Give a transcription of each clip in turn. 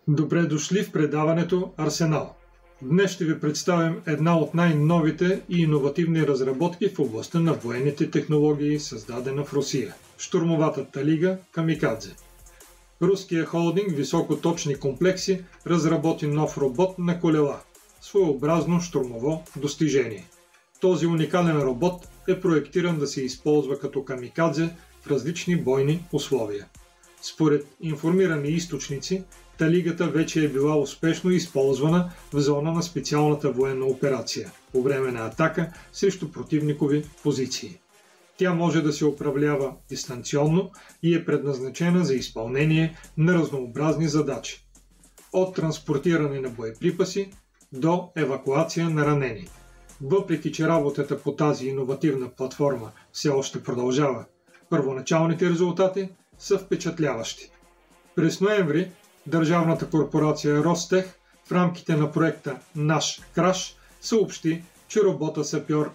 Добре дошли в предаването Арсенал. Днес ще ви представим една от най-новите и иновативни разработки в областта на военните технологии, създадена в Русия – щурмовата лига Камикадзе. Руският холдинг Високоточни комплекси разработи нов робот на колела – своеобразно щурмово достижение. Този уникален робот е проектиран да се използва като камикадзе в различни бойни условия. Според информирани източници, талигата вече е била успешно използвана в зона на специалната военна операция по време на атака срещу противникови позиции. Тя може да се управлява дистанционно и е предназначена за изпълнение на разнообразни задачи. От транспортиране на боеприпаси до евакуация на ранени. Въпреки че работата по тази иновативна платформа все още продължава, първоначалните резултати са впечатляващи. През ноември държавната корпорация Ростех в рамките на проекта Наш Краш съобщи, че робота сапьор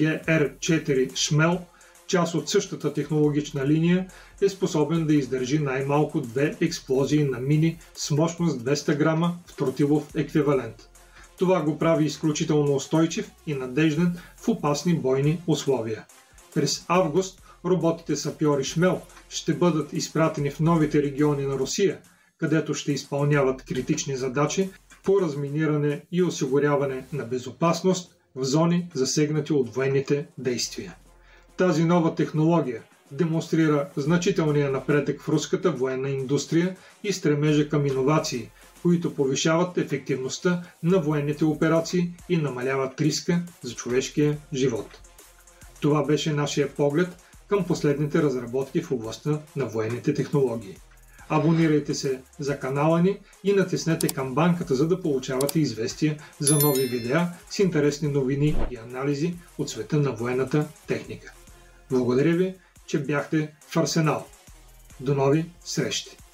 МГР-4 Шмел, част от същата технологична линия, е способен да издържи най-малко 2 експлозии на мини с мощност 200 грама в тротилов еквивалент. Това го прави изключително устойчив и надежден в опасни бойни условия. През август роботите сапьори Шмел ще бъдат изпратени в новите региони на Русия, където ще изпълняват критични задачи по разминиране и осигуряване на безопасност в зони, засегнати от военните действия. Тази нова технология демонстрира значителния напредък в руската военна индустрия и стремежа към иновации, които повишават ефективността на военните операции и намаляват риска за човешкия живот. Това беше нашия поглед към последните разработки в областта на военните технологии. Абонирайте се за канала ни и натиснете камбанката, за да получавате известия за нови видеа с интересни новини и анализи от света на военната техника. Благодаря ви, че бяхте в Арсенал. До нови срещи!